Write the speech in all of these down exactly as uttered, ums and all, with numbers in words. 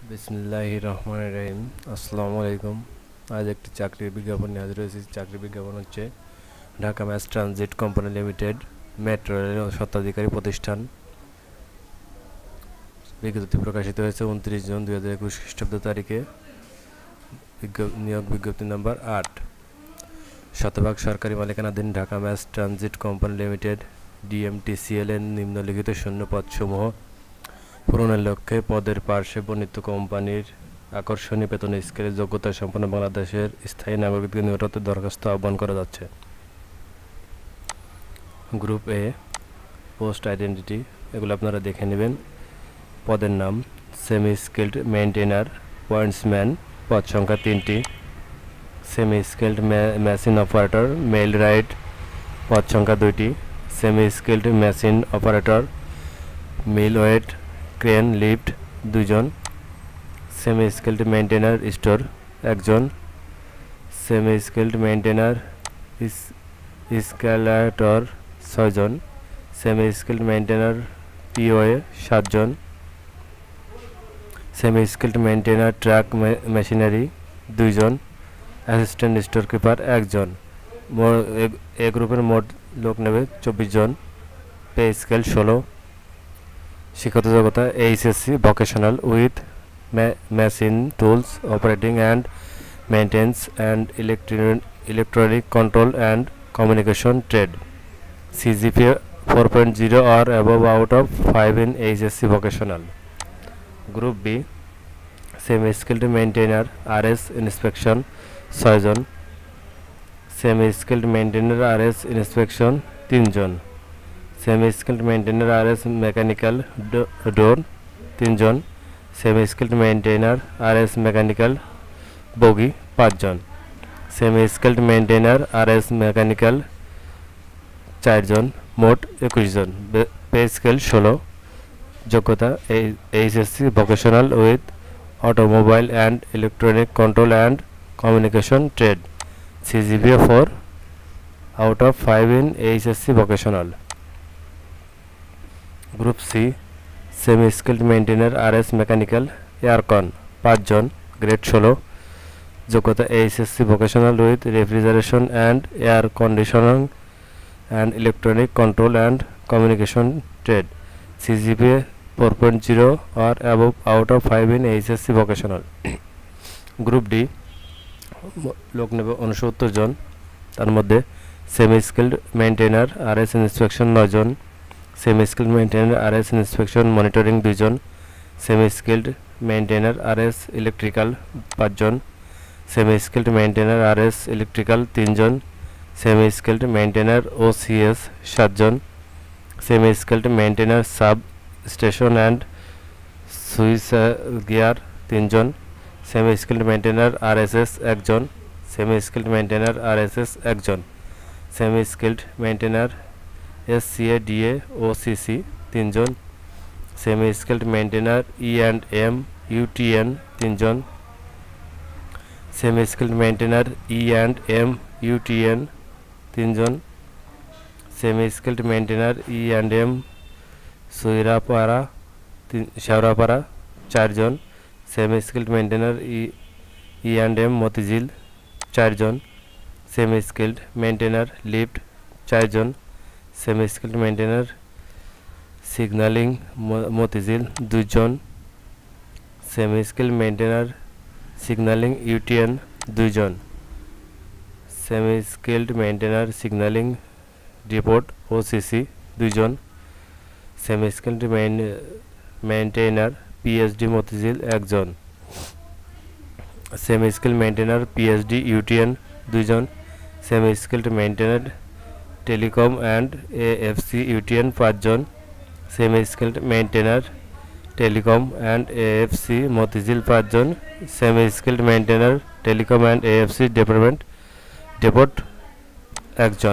বিসমিল্লাহির রহমানির রহিম। আসসালামু আলাইকুম। আজ একটি চাকরির বিজ্ঞাপন নিয়ে হাজির হয়েছি। চাকরির বিজ্ঞাপন হচ্ছে Dhaka mass transit company limited, metro রেলের স্বত্বাধিকারী প্রতিষ্ঠান। বিজ্ঞপ্তি প্রকাশিত হয়েছে উনত্রিশ জুন দুই হাজার একুশ খ্রিস্টাব্দ তারিখে। নিয়োগ বিজ্ঞপ্তি নাম্বার আট। শতভাগ সরকারি মালিকানাধীন Dhaka mass transit company limited DMTCL এর নিম্নলিখিত শূন্য পদসমূহ পূরণের লক্ষ্যে পদের পার্শ্বে বর্ণিত কোম্পানির আকর্ষণীয় বেতন স্কেলে যোগ্যতা সম্পন্ন বাংলাদেশের স্থায়ী নাগরিকদের নিকট দরখাস্ত আহ্বান করা যাচ্ছে। গ্রুপ এ, পোস্ট আইডেন্টিটি, এগুলো আপনারা দেখে নেবেন। পদের নাম সেমি স্কিল্ড মেইনটেইনার পয়েন্টসম্যান, পদ সংখ্যা তিনটি। Semi skilled machine operator millwright, পদ সংখ্যা দুইটি। Semi skilled machine operator mill weight crane lift দুজন। সেমি স্কিল্ড মেইনটেইনার স্টোর একজন। সেমি স্কিল্ড মেইনটেইনার স্কেলেটর ছয়জন। সেমি স্কিল্ড মেইনটেইনার পিওএ সাতজন। Semi skilled maintainer track machinery দুইজন। Assistant store keeper একজন। এ গ্রুপের মোট লোক নেবে চব্বিশ জন। পে স্কেল ষোলো। শিক্ষাগত যোগ্যতা HSC vocational with machine tools operating and maintenance and electronic control and communication trade. CGPA four point zero or above out of five in HSC vocational. Group B, semi skilled maintainer RS inspection ছয়জন। Semi skilled maintainer RS inspection তিনজন। Semi skilled maintainer RS mechanical door তিনজন। Semi skilled maintainer RS mechanical bogie পাঁচজন। Semi skilled maintainer RS mechanical চারজন। মোট একুশ জন। Pay scale ষোলো। যোগ্যতা HSC vocational with automobile and electronic control and communication trade. CGPA four out of five in HSC vocational. Group C, semi skilled maintainer RS mechanical aircon পাঁচজন। Grade ষোলো। যোগ্যতা HSC vocational with refrigeration and air conditioning and electronic control and communication trade. CGPA four point zero or above out of five in HSC vocational. Group D, লোক নেবে উনসত্তর জন। তার মধ্যে semi skilled maintainer RS inspection নয় জন। Semi skilled maintainer RS inspection monitoring দুইজন। Semi skilled maintainer RS electrical পাঁচজন। Semi skilled maintainer RS electrical তিনজন। সেমি স্কিল্ড মেইনটেইনার ওসিএস সাতজন। Semi skilled maintainer substation and switchgear তিনজন। Semi skilled maintainer RSS একজন। Semi skilled maintainer RSS একজন। Semi skilled maintainer SCADA OCC তিনজন। Semi skilled maintainer E and M UTN তিনজন। Semi skilled maintainer E and M UTN তিনজন। Semi skilled maintainer E and M সুইরাপাড়া শেওড়াপাড়া চারজন। Semi skilled maintainer E E and M Motijheel চারজন। Semi skilled maintainer lift চারজন। Semi skilled maintainer signalling Motijheel দুইজন। Semi skilled maintainer signalling UTN দুইজন। Semi skilled maintainer signalling depot OCC দুইজন। Semi skilled maintainer PHD Motijheel একজন। Semi skilled maintainer PHD UTN দুইজন। Semi skilled maintainer telecom and AFC UTN পাঁচজন। Semi skilled maintainer telecom and AFC Motijheel পাঁচজন। Semi skilled maintainer telecom and AFC department depot একজন।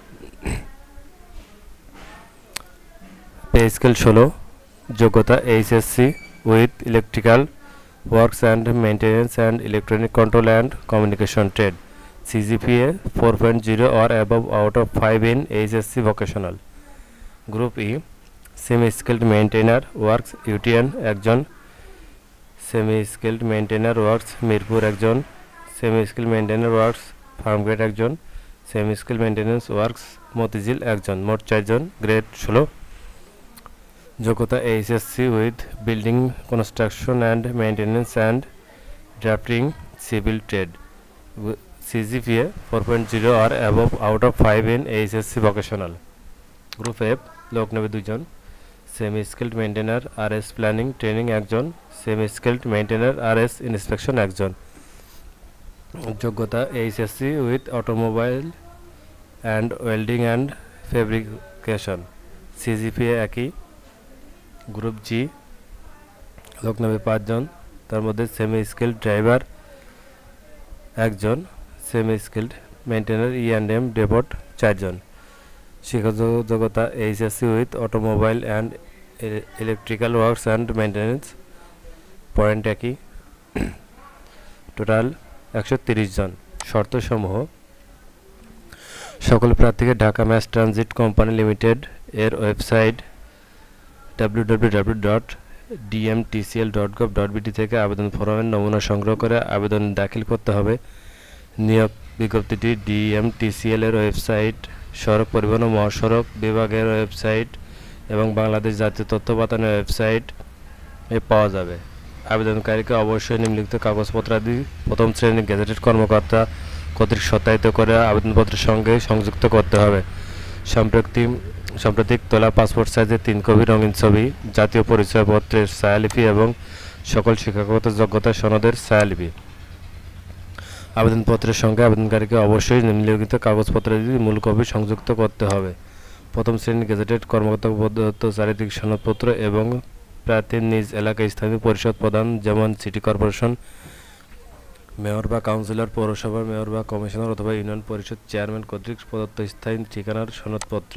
Pay scale ষোলো। যোগ্যতা HSC with electrical works and maintenance and electronic control and communication trade. CGPA four point zero or above out of five in HSC vocational. Group E, semi skilled maintainer works U T N একজন, semi skilled maintainer works Mirpur একজন, semi skilled maintainer works Farmgate একজন, semi skilled maintenance works Motijheel একজন, মোট চারজন। Grade ষোলো। যোগ্যতা HSC with building construction and maintenance and drafting civil trade, CGPA four point zero or above out of five in HSC vocational. Group F লোক নেবে দুজন, semi skilled maintainer R S planning training একজন, semi skilled maintainer R S inspection একজন। যোগ্যতা HSC with automobile and welding and fabrication, CGPA একই। Group G লোক নেবে পাঁচজন, তার মধ্যে সেমি স্কিল্ড ড্রাইভার একজন, semi skilled maintainer E and M depot চারজন। শিক্ষাযোগ্যতা HSC with automobile and electrical works and maintenance, point একই। টোটাল একশো তিরিশ জন। শর্তসমূহ: সকল প্রার্থীকে Dhaka mass transit company limited এর website W W W dot D M T C L dot gov dot BD থেকে আবেদন ফরমের নমুনা সংগ্রহ করে আবেদন দাখিল করতে হবে। নিয়োগ বিজ্ঞপ্তিটি D M T C L এর ওয়েবসাইট, সড়ক পরিবহন ও মহাসড়ক বিভাগের ওয়েবসাইট এবং বাংলাদেশ জাতীয় তথ্য বাতায়নের ওয়েবসাইট এ পাওয়া যাবে। আবেদনকারীকে অবশ্যই নিম্নলিখিত কাগজপত্রাদি প্রথম শ্রেণীর গেজেটেড কর্মকর্তা কর্তৃক সত্যায়িত করে আবেদনপত্রের সঙ্গে সংযুক্ত করতে হবে। সাম্প্রতিক সাম্প্রতিক তোলা পাসপোর্ট সাইজের তিন কপি রঙিন ছবি, জাতীয় পরিচয়পত্রের ছায়ালিপি এবং সকল শিক্ষাগত যোগ্যতা সনদের ছায়ালিপি। আবেদনপত্রের সঙ্গে আবেদনকারীকে অবশ্যই নিম্নলিখিত কাগজপত্রাদি মূল কপি সংযুক্ত করতে হবে। প্রথম শ্রেণীর গেজেটেড কর্মকর্তা প্রদত্ত চারিত্রিক সনদপত্র এবং প্রার্থীর নিজ এলাকায় স্থানীয় পরিষদ প্রধান, যেমন সিটি কর্পোরেশন, মেয়র বা কাউন্সিলর, পৌরসভার মেয়র বা কমিশনার অথবা ইউনিয়ন পরিষদ চেয়ারম্যান কর্তৃক প্রদত্ত স্থায়ী ঠিকানার সনদপত্র।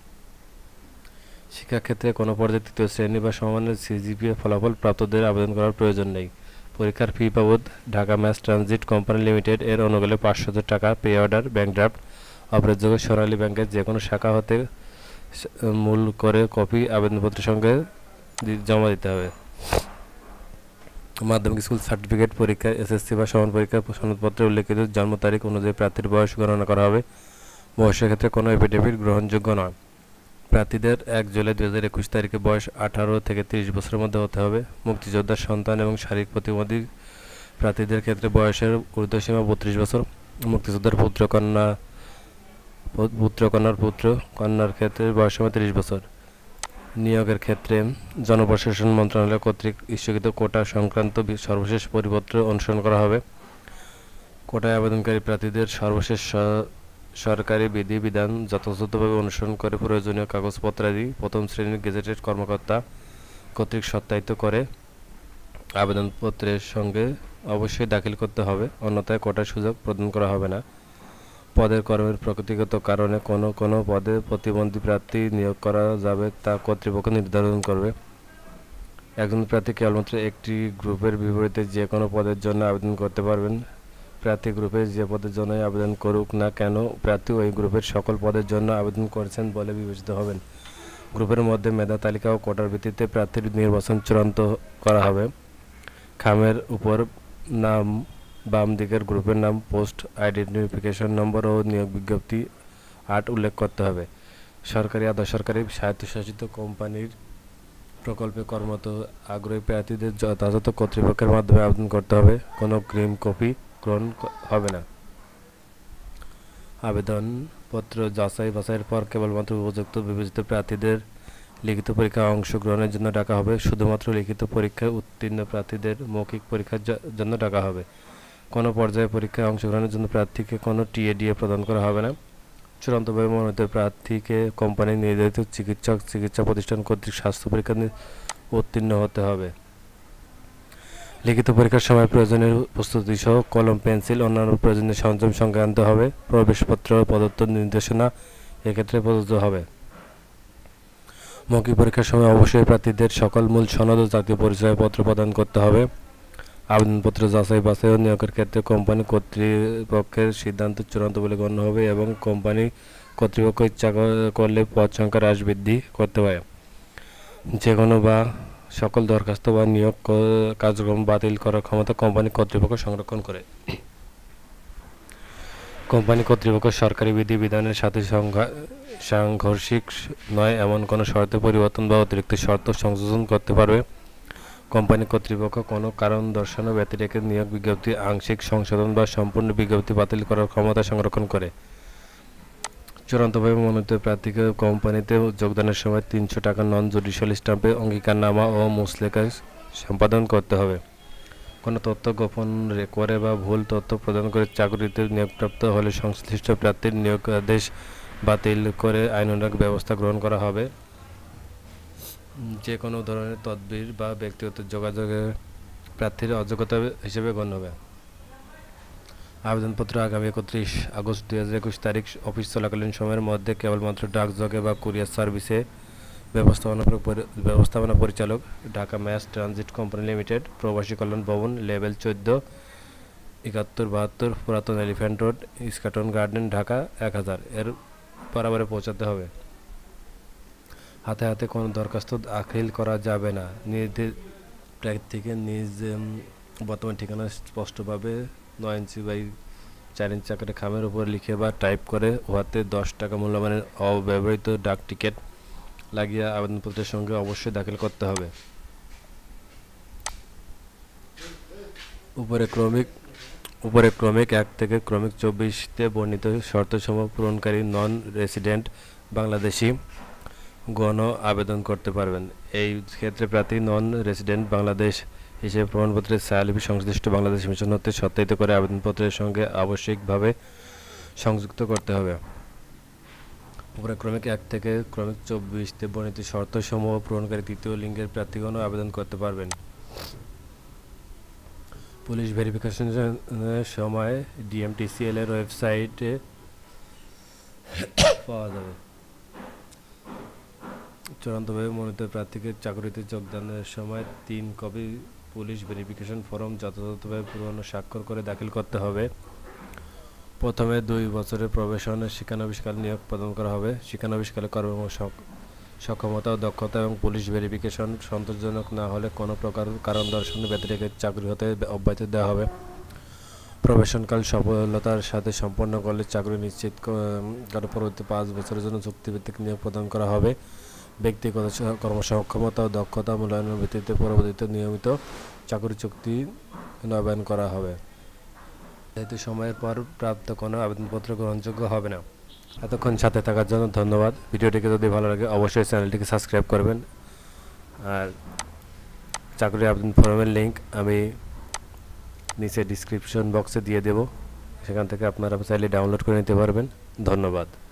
শিক্ষাক্ষেত্রে কোনো পর্যায়ে তৃতীয় শ্রেণী বা সমমানের সিজিপিএ ফলাফল প্রাপ্তদের আবেদন করার প্রয়োজন নেই। পরীক্ষার ফি বাবদ Dhaka mass transit company limited এর অনুকূলে পাঁচশো টাকা পে অর্ডার ব্যাংক ড্রাফট অপরাধযোগ্য সোনালী ব্যাংকের যে কোনো শাখা হতে মূল করে কপি আবেদনপত্রের সঙ্গে জমা দিতে হবে। মাধ্যমিক স্কুল সার্টিফিকেট পরীক্ষা, এসএসসি বা সমান পরীক্ষার সনদপত্রে উল্লেখিত জন্ম তারিখ অনুযায়ী প্রার্থীর বয়স গণনা করা হবে। বয়সের ক্ষেত্রে কোনো এফিডেভিট গ্রহণযোগ্য নয়। প্রার্থীদের এক জুলাই দুই হাজার একুশ তারিখে বয়স আঠারো থেকে তিরিশ বছরের মধ্যে হতে হবে। মুক্তিযোদ্ধার সন্তান এবং শারীরিক প্রতিবন্ধী প্রার্থীদের ক্ষেত্রে বয়সের ঊর্ধ্বসীমা বত্রিশ বছর। মুক্তিযোদ্ধার পুত্র কন্যা পুত্র কন্যার পুত্র কন্যার ক্ষেত্রে বয়সসীমা তিরিশ বছর। নিয়োগের ক্ষেত্রে জনপ্রশাসন মন্ত্রণালয় কর্তৃক ইস্যুকৃত কোটা সংক্রান্ত সর্বশেষ পরিপত্র অনুসরণ করা হবে। কোটায় আবেদনকারী প্রার্থীদের সর্বশেষ সরকারি বিধিবিধান যথাযথভাবে অনুসরণ করে প্রয়োজনীয় কাগজপত্রাদি প্রথম শ্রেণীর গেজেটেড কর্মকর্তা কর্তৃক সত্যায়িত করে আবেদনপত্রের সঙ্গে অবশ্যই দাখিল করতে হবে, অন্যথায় কোটার সুযোগ প্রদান করা হবে না। পদের কর্মের প্রকৃতিগত কারণে কোনো কোনো পদে প্রতিবন্ধী প্রার্থী নিয়োগ করা যাবে তা কর্তৃপক্ষ নির্ধারণ করবে। একজন প্রার্থী কেবলমাত্র একটি গ্রুপের বিপরীতে যে কোনো পদের জন্য আবেদন করতে পারবেন। প্রার্থী গ্রুপে যে পদের জন্যই আবেদন করুক না কেন প্রার্থী ওই গ্রুপের সকল পদের জন্য আবেদন করেছেন বলে বিবেচিত হবেন। গ্রুপের মধ্যে মেধা তালিকা ও কোটার ভিত্তিতে প্রার্থীর নির্বাচন চূড়ান্ত করা হবে। খামের উপর নাম, বাম দিকের গ্রুপের নাম, পোস্ট আইডেন্টিফিকেশন নম্বর ও নিয়োগ বিজ্ঞপ্তি আট উল্লেখ করতে হবে। সরকারি আধা সরকারি স্বায়ত্তশাসিত কোম্পানির প্রকল্পে কর্মরত আগ্রহী প্রার্থীদের যথাযথ কর্তৃপক্ষের মাধ্যমে আবেদন করতে হবে। কোনো গ্রিন কপি গ্রহণ হবে না। আবেদনপত্র যাচাই বাছাইয়ের পর কেবলমাত্র উপযুক্ত বিবেচিত প্রার্থীদের লিখিত পরীক্ষায় অংশগ্রহণের জন্য ডাকা হবে। শুধুমাত্র লিখিত পরীক্ষায় উত্তীর্ণ প্রার্থীদের মৌখিক পরীক্ষার জন্য ডাকা হবে। কোনো পর্যায়ে পরীক্ষায় অংশগ্রহণের জন্য প্রার্থীকে কোনো টিএডিএ প্রদান করা হবে না। চূড়ান্তভাবে মনোনীত প্রার্থীকে কোম্পানির নির্ধারিত চিকিৎসক চিকিৎসা প্রতিষ্ঠান কর্তৃক স্বাস্থ্য পরীক্ষা উত্তীর্ণ হতে হবে। লিখিত পরীক্ষার সময় প্রয়োজনীয় প্রস্তুতি সহ কলম, পেন্সিল, অন্যান্য প্রয়োজনীয় সরঞ্জাম সঙ্গে আনতে হবে। প্রবেশপত্র প্রদত্ত নির্দেশনা এক্ষেত্রে প্রযোজ্য হবে। মৌখিক পরীক্ষার সময় অবশ্যই প্রার্থীদের সকল মূল সনদ ও জাতীয় পরিচয়পত্র প্রদান করতে হবে। আবেদনপত্র যাচাই বাছাই ও নিয়োগের ক্ষেত্রে কোম্পানি কর্তৃপক্ষের সিদ্ধান্ত চূড়ান্ত বলে গণ্য হবে এবং কোম্পানি কর্তৃপক্ষ ইচ্ছা করলে পদ সংখ্যা হ্রাস বৃদ্ধি করতে পারে। যে কোনো বা সকল দরখাস্ত বা নিয়োগ কার্যক্রম বাতিল করার ক্ষমতা কোম্পানি কর্তৃপক্ষ সংরক্ষণ করে। কোম্পানি কর্তৃপক্ষ সরকারি বিধিবিধানের সাথে সাংঘর্ষিক নয় এমন কোনো শর্তে পরিবর্তন বা অতিরিক্ত শর্ত সংযোজন করতে পারবে। কোম্পানি কর্তৃপক্ষ কোনো কারণ দর্শানো ব্যতিরেকে নিয়োগ বিজ্ঞপ্তি আংশিক সংশোধন বা সম্পূর্ণ বিজ্ঞপ্তি বাতিল করার ক্ষমতা সংরক্ষণ করে। চূড়ান্তভাবে মনোনীত প্রার্থীকে কোম্পানিতে যোগদানের সময় তিনশো টাকা নন জুডিশিয়াল স্ট্যাম্পে অঙ্গীকারনামা ও মুচলেখা সম্পাদন করতে হবে। কোনো তথ্য গোপন করে বা ভুল তথ্য প্রদান করে চাকরিতে নিয়োগপ্রাপ্ত হলে সংশ্লিষ্ট প্রার্থীর নিয়োগাদেশ বাতিল করে আইনানুগ ব্যবস্থা গ্রহণ করা হবে। যে কোনো ধরনের তদবির বা ব্যক্তিগত যোগাযোগে প্রার্থীর অযোগ্যতা হিসেবে গণ্য হবে। আবেদনপত্র আগামী একত্রিশ আগস্ট দুই হাজার একুশ তারিখ অফিস চলাকালীন সময়ের মধ্যে কেবলমাত্র ডাকযোগে বা কুরিয়ার সার্ভিসে ব্যবস্থাপনা ব্যবস্থাপনা পরিচালক, Dhaka mass transit company limited, Probashi Kalyan Bhaban, level চোদ্দ, একাত্তর বাহাত্তর পুরাতন elephant road, Eskaton garden, Dhaka এক হাজার এর বরাবরে পৌঁছাতে হবে। হাতে হাতে কোনো দরখাস্ত দাখিল করা যাবে না। নির্দেশ প্রার্থীকে নিজ বর্তমান ঠিকানা স্পষ্টভাবে নয় ইঞ্চি বাই চার ইঞ্চি আকারে খামের উপর লিখে বা টাইপ করে উহাতে দশ টাকা মূল্যমানের অব্যবহৃত ডাক টিকিট লাগিয়ে আবেদনপত্রের সঙ্গে অবশ্যই দাখিল করতে হবে। উপরে ক্রমিক উপরে ক্রমিক এক থেকে ক্রমিক চব্বিশতে বর্ণিত শর্তসমূহ পূরণকারী নন রেসিডেন্ট বাংলাদেশি গণ আবেদন করতে পারবেন। এই ক্ষেত্রে প্রার্থী নন রেসিডেন্ট বাংলাদেশ হিসেবে প্রমাণপত্রের ছায়ালিপি সংশ্লিষ্ট বাংলাদেশ মিশন হতে সত্যায়িত করে আবেদনপত্রের সঙ্গে আবশ্যিকভাবে সংযুক্ত করতে হবে। উপরে ক্রমিক এক থেকে ক্রমিক চব্বিশতে বর্ণিত শর্তসমূহ পূরণকারী তৃতীয় লিঙ্গের প্রার্থীগণও আবেদন করতে পারবেন। পুলিশ ভেরিফিকেশনের সময় ডিএমটিসিএল এর ওয়েবসাইটে পাওয়া যাবে। চূড়ান্তভাবে মনোনীত প্রার্থীকে চাকরিতে যোগদানের সময় তিন কপি পুলিশ ভেরিফিকেশন ফর্ম যথাযথভাবে পূরণ ও স্বাক্ষর করে দাখিল করতে হবে। প্রথমে দুই বছরের প্রবেশনের শিক্ষানবিশকালে নিয়োগ প্রদান করা হবে। শিক্ষানবিশকালে কর্ম সক্ষমতা ও দক্ষতা এবং পুলিশ ভেরিফিকেশন সন্তোষজনক না হলে কোনো প্রকার কারণ দর্শানো ব্যতিরেকে চাকরি হতে অব্যাহতি দেওয়া হবে। প্রবেশনকাল সফলতার সাথে সম্পন্ন করলে চাকরি নিশ্চিত করে পরবর্তী পাঁচ বছরের জন্য চুক্তিভিত্তিক নিয়োগ প্রদান করা হবে। ব্যক্তিগত কর্মসক্ষমতা ও দক্ষতা মূল্যায়নের ভিত্তিতে পরবর্তীতে নিয়মিত চাকরি চুক্তি নবায়ন করা হবে। যেহেতু সময়ের পর প্রাপ্ত কোনো আবেদনপত্র গ্রহণযোগ্য হবে না। এতক্ষণ সাথে থাকার জন্য ধন্যবাদ। ভিডিওটিকে যদি ভালো লাগে অবশ্যই চ্যানেলটিকে সাবস্ক্রাইব করবেন। আর চাকরির আবেদন ফর্মের লিঙ্ক আমি নিচে ডিসক্রিপশন বক্সে দিয়ে দেব, সেখান থেকে আপনারা চাইলে ডাউনলোড করে নিতে পারবেন। ধন্যবাদ।